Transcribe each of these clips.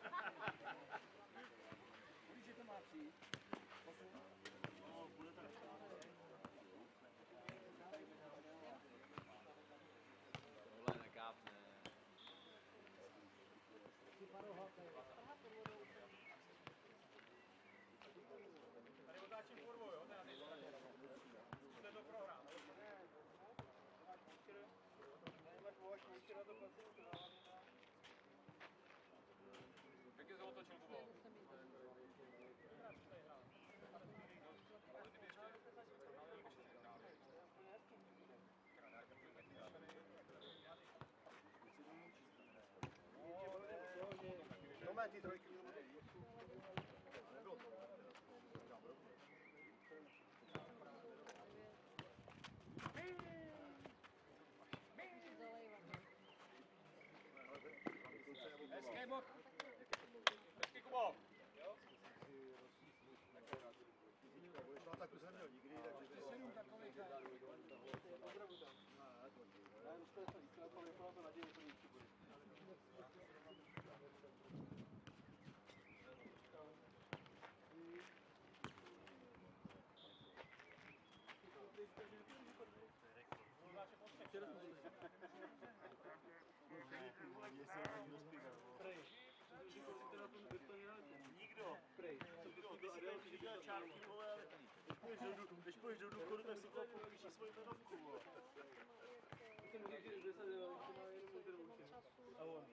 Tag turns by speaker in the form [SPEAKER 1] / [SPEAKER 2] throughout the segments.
[SPEAKER 1] Víš, že to má přijít? No, bude tak.
[SPEAKER 2] Tohle nekápne.
[SPEAKER 1] Tady otáčím kurvu, jo? Zkuste to prohrát. Jak je to otočil Kubou?
[SPEAKER 3] Tomé ty trojky.
[SPEAKER 1] Hezký bok. Hezký Kubo.
[SPEAKER 3] Budeš na taku jsem měl nikdy, takže to je 7 takových. Já dostanu to víc, ale to naději úplně ještě bude.
[SPEAKER 1] Nikdo. Když dělá čárky, vole, když půjdeš do důchodu, tak si to popíši svoji jmenovku. A on.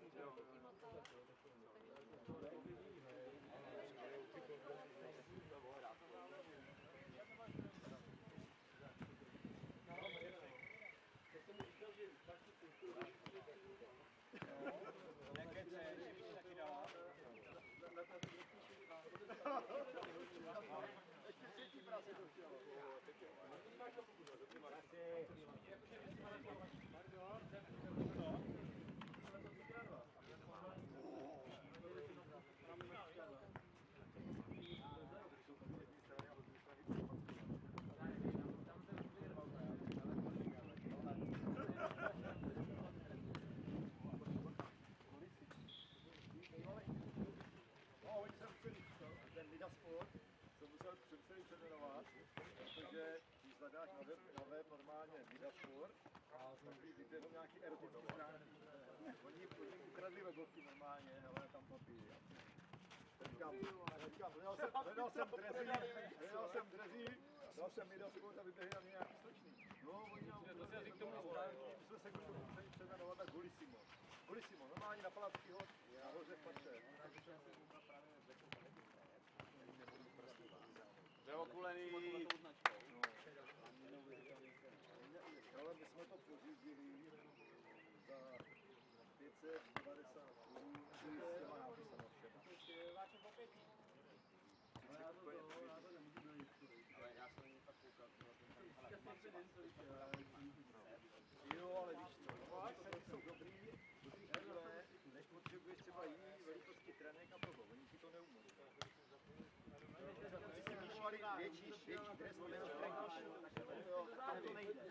[SPEAKER 3] Ten Lidasport to musel přepsat přeměnovat, protože když zadáš na web normálně Lidasport, tak vidíte jenom nějaký erotický stránky. Oni ukradli webovky normálně, ale tam papíry. Říkám, hledal jsem drezí, dal jsem Lidasport a vyběhli na mě nějaký stočný. No, oni nám k tomu jsme se k tomu přejmenovat na Golissimo. Golissimo, normálně na Palackýho, nahoře v patře.
[SPEAKER 2] Přeokulený.
[SPEAKER 3] Ale my jsme to pořídili za 590 korun s těma nápisama všema.
[SPEAKER 2] Ale já jsem není tak koukal.
[SPEAKER 3] Jo, ale víš co, ty jsou dobrý do té chvíle, než potřebuješ třeba jiný velikosti trenek a toho, oni ti to neumožní. Když si kupovali větší dres, jenom trenkáš, tam to nejde.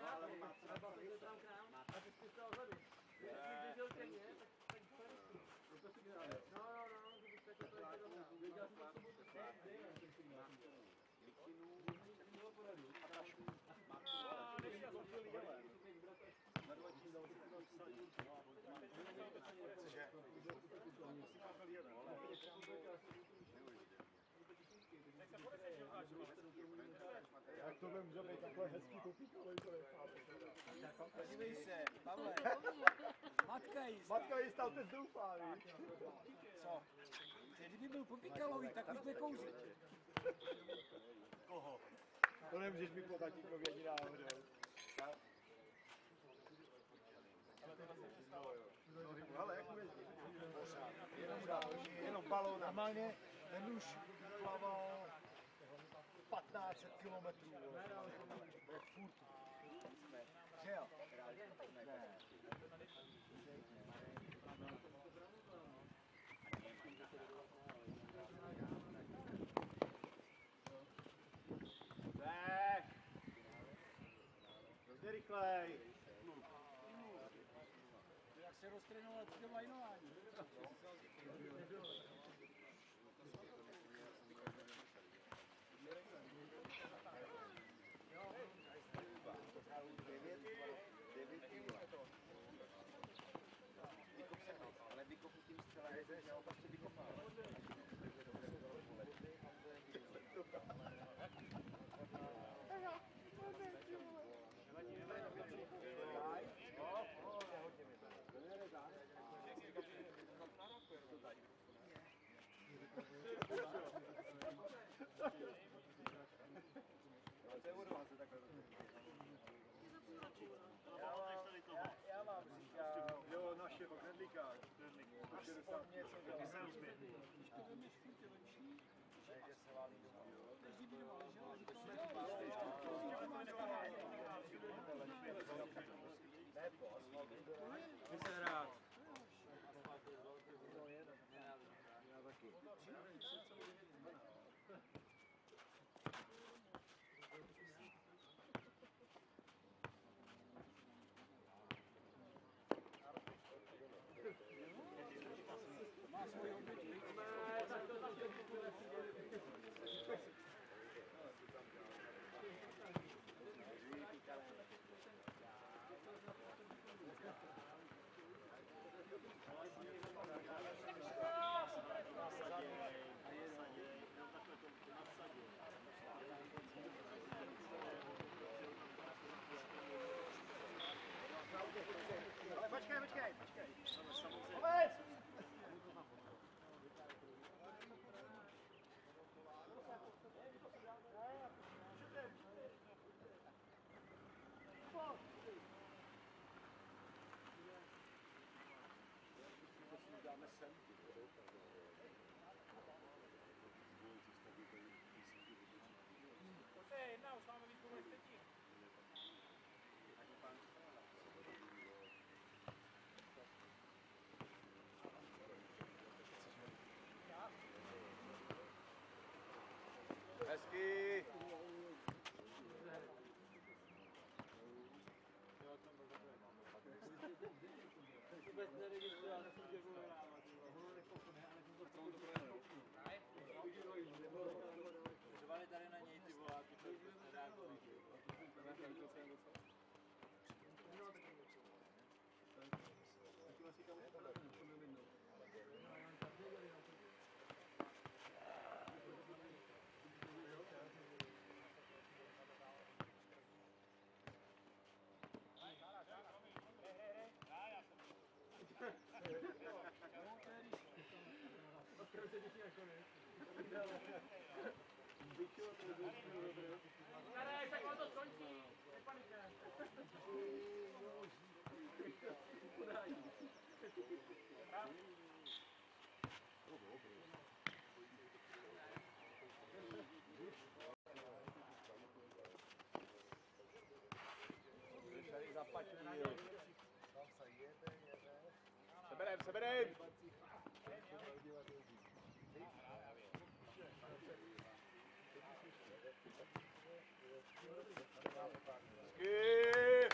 [SPEAKER 3] Jak tohle může být takhle hezký popíkovej, to nechápu.
[SPEAKER 1] Podívej se, Pavle.
[SPEAKER 3] Matka jistá, otec doufá, víš?
[SPEAKER 1] Co? Kdyby byl popíkalový, tak už bude kouřit.
[SPEAKER 3] Koho? To nemůžeš mi po tatínkovi ani náhodou. Ale jak můžeš jenom balón. Normálně ten už plaval 1500 kilometrů. To je furt. Že jo? Ne. Tak. Hrozně rychlej.
[SPEAKER 4] se roztrénovat k tomu lajnování.
[SPEAKER 3] Ale vykopu tím střelem, že ho prostě vykopal. Já vám říkám, jo, našeho knedlíka, 60 něco dělá.
[SPEAKER 4] Když to vemeš furt je lepší,
[SPEAKER 3] Že se válí doma.
[SPEAKER 4] každý by doma ležel a
[SPEAKER 3] Ty se rád. Já taky.
[SPEAKER 4] má svoji oběť.
[SPEAKER 3] Ale počkej. Vůbec! Dáme sem.
[SPEAKER 4] To je jedna, už máme výzkum ve třetí.
[SPEAKER 2] Hezky.
[SPEAKER 4] Vůbec neregistruje, ale jsem děkuji rád. Řvali tady na něj ty voláky, to nereagují. Karek, tak on to skončí. Nepanikujeme.
[SPEAKER 2] Seberem. Hezky.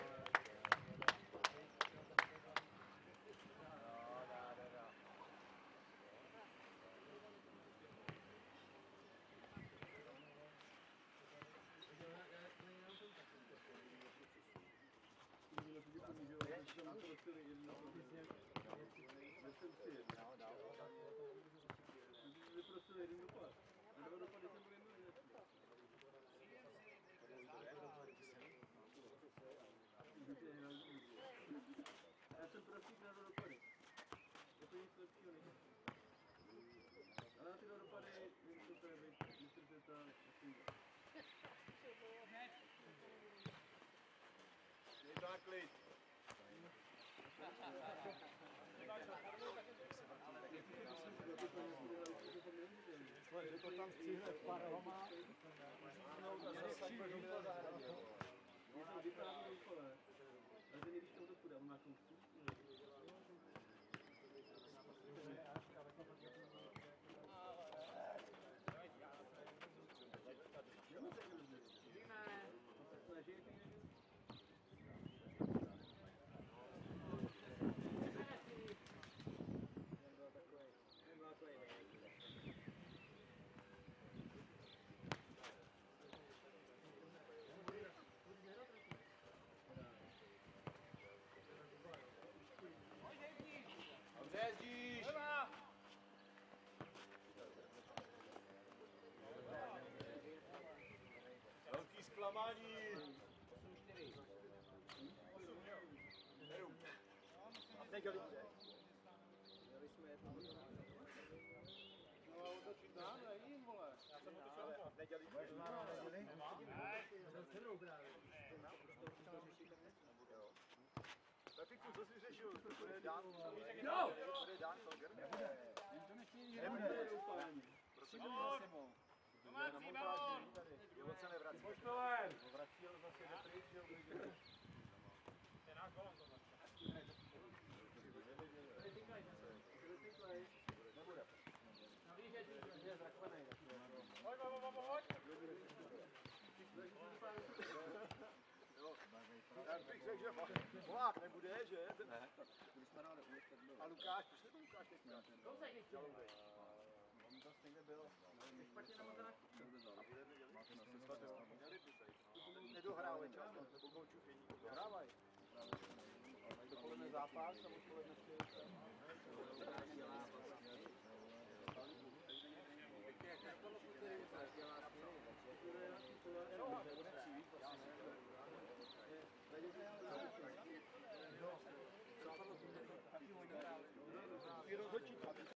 [SPEAKER 5] Já jsem prosíkal do dopady. Je to nic lepšího než. Ale na ty dopady to je být, myslíte to
[SPEAKER 2] Dej záklid.
[SPEAKER 3] Že to tam stříhne parama.
[SPEAKER 5] vyprávěl úkole. Ale ten když to odkud, on má kousku.
[SPEAKER 3] neděli bude.
[SPEAKER 5] Měli jsme jednu
[SPEAKER 2] No a otočit nám, ne jim, vole.
[SPEAKER 3] Ale a v neděli bude. Pepiku, co jsi řešil? To bude dán.
[SPEAKER 4] Jo!
[SPEAKER 3] To bude dán, to nebude.
[SPEAKER 2] Nebude.
[SPEAKER 3] Prosím, za sebou.
[SPEAKER 1] Domácí balón!
[SPEAKER 3] On se nevrací.
[SPEAKER 1] Poštové!
[SPEAKER 2] Vrací, ale zase jde pryč, že jo.
[SPEAKER 1] To je náš balón to zase.
[SPEAKER 3] Já bych řekl, že Polák nebude, že? Ne. A Lukáš, proč to Lukáš teďka?
[SPEAKER 4] Kousek ještě.
[SPEAKER 3] On zase někde byl.
[SPEAKER 4] Špatně na moderáku.
[SPEAKER 3] Nedohrávají čas, nebo končí. Dohrávají.
[SPEAKER 2] Dopoledne zápas a odpoledne